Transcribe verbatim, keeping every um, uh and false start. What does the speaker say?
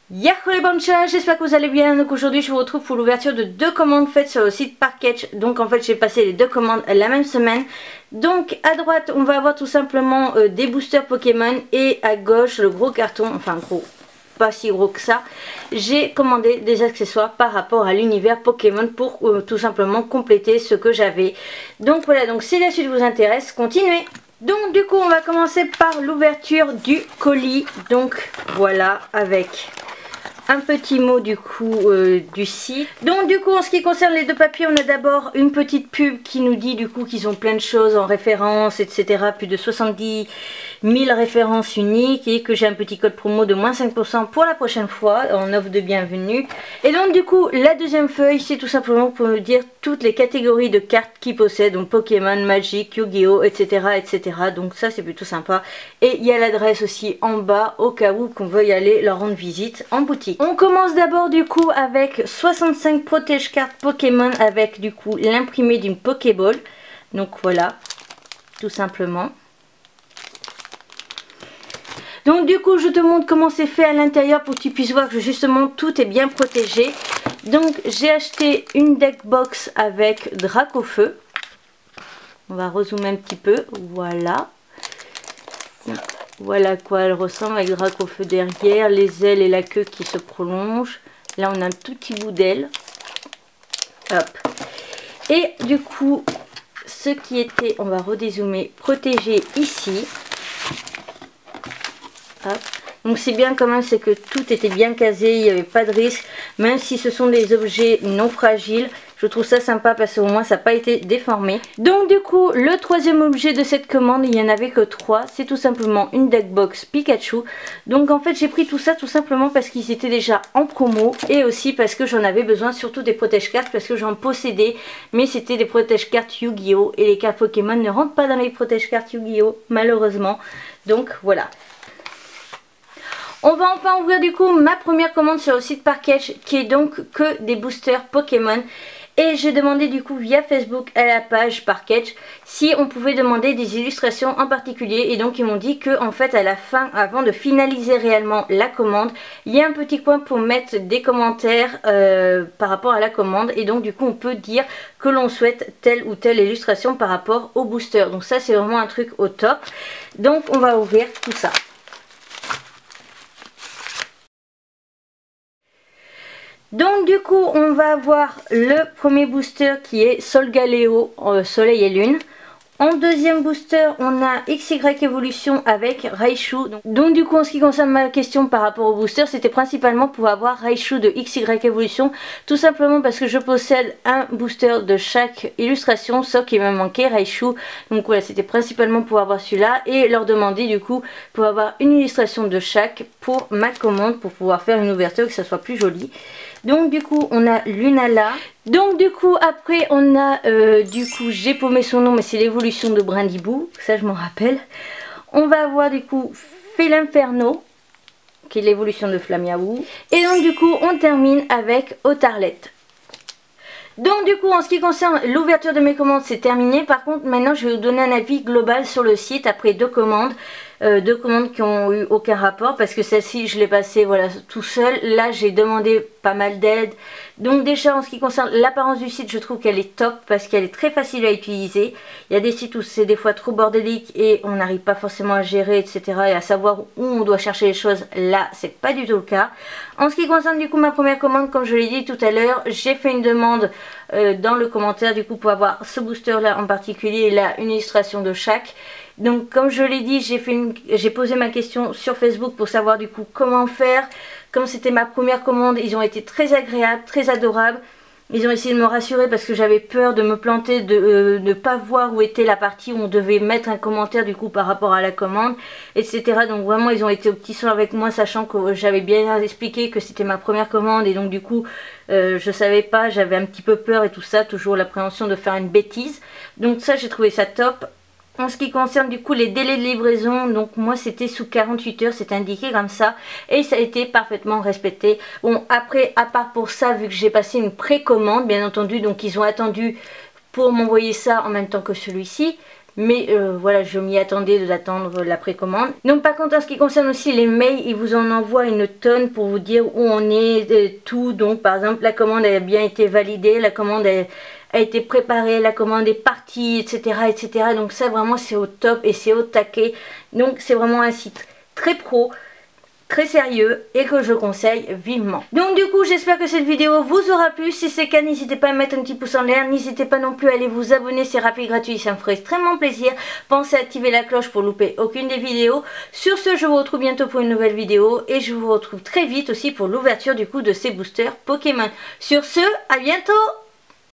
Yahoo les bonnes choses, j'espère que vous allez bien. Donc aujourd'hui je vous retrouve pour l'ouverture de deux commandes faites sur le site Parketch. Donc en fait j'ai passé les deux commandes la même semaine. Donc à droite on va avoir tout simplement euh, des boosters Pokémon et à gauche le gros carton, enfin gros, pas si gros que ça. J'ai commandé des accessoires par rapport à l'univers Pokémon pour euh, tout simplement compléter ce que j'avais. Donc voilà, donc si la suite vous intéresse, continuez. Donc du coup on va commencer par l'ouverture du colis. Donc voilà, avec un petit mot du coup euh, du site. Donc du coup en ce qui concerne les deux papiers, on a d'abord une petite pub qui nous dit du coup qu'ils ont plein de choses en référence, etc. Plus de soixante-dix mille références uniques et que j'ai un petit code promo de moins cinq pour cent pour la prochaine fois en offre de bienvenue. Et donc du coup la deuxième feuille c'est tout simplement pour nous dire toutes les catégories de cartes qu'ils possèdent, donc Pokémon, Magic, Yu-Gi-Oh, etc, etc. Donc ça c'est plutôt sympa. Et il y a l'adresse aussi en bas au cas où qu'on veuille aller leur rendre visite en boutique. On commence d'abord du coup avec soixante-cinq protège cartes Pokémon avec du coup l'imprimé d'une Pokéball. Donc voilà, tout simplement. Donc du coup je te montre comment c'est fait à l'intérieur pour que tu puisses voir que justement tout est bien protégé. Donc j'ai acheté une deck box avec Dracofeu. On va rezoomer un petit peu, voilà. Voilà à quoi elle ressemble avec Dracofeu derrière, les ailes et la queue qui se prolongent. Là on a un tout petit bout d'aile. Hop. Et du coup, ce qui était, on va redézoomer, protégé ici. Hop. Donc c'est bien quand même, c'est que tout était bien casé, il n'y avait pas de risque. Même si ce sont des objets non fragiles, je trouve ça sympa parce qu'au moins ça n'a pas été déformé. Donc du coup, le troisième objet de cette commande, il n'y en avait que trois. C'est tout simplement une deck box Pikachu. Donc en fait j'ai pris tout ça tout simplement parce qu'ils étaient déjà en promo. Et aussi parce que j'en avais besoin, surtout des protège-cartes, parce que j'en possédais. Mais c'était des protège-cartes Yu-Gi-Oh! Et les cartes Pokémon ne rentrent pas dans les protège-cartes Yu-Gi-Oh! Malheureusement. Donc voilà. On va enfin ouvrir du coup ma première commande sur le site Parketch qui est donc que des boosters Pokémon. Et j'ai demandé du coup via Facebook à la page Parketch si on pouvait demander des illustrations en particulier. Et donc ils m'ont dit que en fait à la fin, avant de finaliser réellement la commande, il y a un petit coin pour mettre des commentaires euh, par rapport à la commande. Et donc du coup on peut dire que l'on souhaite telle ou telle illustration par rapport au booster. Donc ça c'est vraiment un truc au top. Donc on va ouvrir tout ça. Donc du coup on va avoir le premier booster qui est Solgaleo, euh, Soleil et Lune. En deuxième booster on a X Y Evolution avec Raichu. Donc, donc du coup en ce qui concerne ma question par rapport au booster, c'était principalement pour avoir Raichu de X Y Evolution. Tout simplement parce que je possède un booster de chaque illustration, sauf qu'il me manquait Raichu. Donc voilà, c'était principalement pour avoir celui-là et leur demander du coup pour avoir une illustration de chaque pour ma commande, pour pouvoir faire une ouverture et que ça soit plus joli. Donc du coup on a Lunala. Donc du coup après on a euh, du coup j'ai paumé son nom mais c'est l'évolution de Brindibou, ça je m'en rappelle. On va avoir du coup Félinferno qui est l'évolution de Flamiaou. Et donc du coup on termine avec Otarlette. Donc du coup en ce qui concerne l'ouverture de mes commandes c'est terminé. Par contre maintenant je vais vous donner un avis global sur le site après deux commandes. Euh, deux commandes qui ont eu aucun rapport parce que celle-ci je l'ai passée voilà tout seul. Là j'ai demandé pas mal d'aide. Donc déjà en ce qui concerne l'apparence du site je trouve qu'elle est top parce qu'elle est très facile à utiliser. Il y a des sites où c'est des fois trop bordélique et on n'arrive pas forcément à gérer, etc, et à savoir où on doit chercher les choses. Là c'est pas du tout le cas. En ce qui concerne du coup ma première commande, comme je l'ai dit tout à l'heure, j'ai fait une demande euh, dans le commentaire du coup pour avoir ce booster là en particulier et là une illustration de chaque. Donc comme je l'ai dit, j'ai fait une, j'ai posé ma question sur Facebook pour savoir du coup comment faire. Comme c'était ma première commande, ils ont été très agréables, très adorables. Ils ont essayé de me rassurer parce que j'avais peur de me planter, de euh, ne pas voir où était la partie où on devait mettre un commentaire du coup par rapport à la commande, et cetera. Donc vraiment ils ont été au petit soin avec moi, sachant que j'avais bien expliqué que c'était ma première commande et donc du coup euh, je savais pas, j'avais un petit peu peur et tout ça, toujours l'appréhension de faire une bêtise. Donc ça j'ai trouvé ça top. En ce qui concerne du coup les délais de livraison, donc moi c'était sous quarante-huit heures, c'est indiqué comme ça et ça a été parfaitement respecté. Bon après, à part pour ça, vu que j'ai passé une précommande bien entendu, donc ils ont attendu pour m'envoyer ça en même temps que celui-ci. mais euh, voilà, je m'y attendais d'attendre la précommande. Donc par contre en ce qui concerne aussi les mails, ils vous en envoient une tonne pour vous dire où on est, euh, tout. Donc par exemple la commande a bien été validée, la commande a, a été préparée, la commande est partie, etc, etc. Donc ça vraiment c'est au top et c'est au taquet. Donc c'est vraiment un site très pro, très sérieux et que je conseille vivement. Donc du coup j'espère que cette vidéo vous aura plu. Si c'est le cas, n'hésitez pas à mettre un petit pouce en l'air, n'hésitez pas non plus à aller vous abonner, c'est rapide et gratuit, ça me ferait extrêmement plaisir. Pensez à activer la cloche pour louper aucune des vidéos. Sur ce, je vous retrouve bientôt pour une nouvelle vidéo et je vous retrouve très vite aussi pour l'ouverture du coup de ces boosters Pokémon. Sur ce, à bientôt.